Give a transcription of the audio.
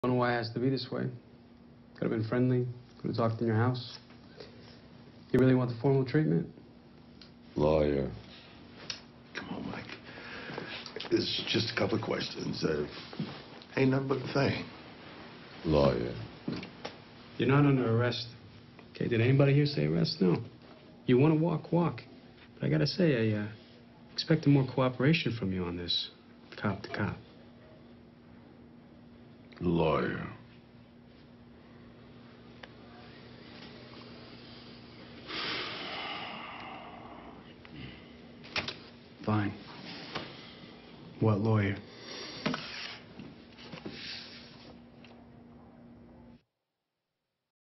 I don't know why it has to be this way. Could have been friendly. Could have talked in your house. You really want the formal treatment? Lawyer. Come on, Mike. It's just a couple of questions. Ain't nothing but a thing. Lawyer. You're not under arrest. Okay, did anybody here say arrest? No. You want to walk, walk. But I gotta say, I expected more cooperation from you on this. Cop to cop. Lawyer. Fine. What lawyer?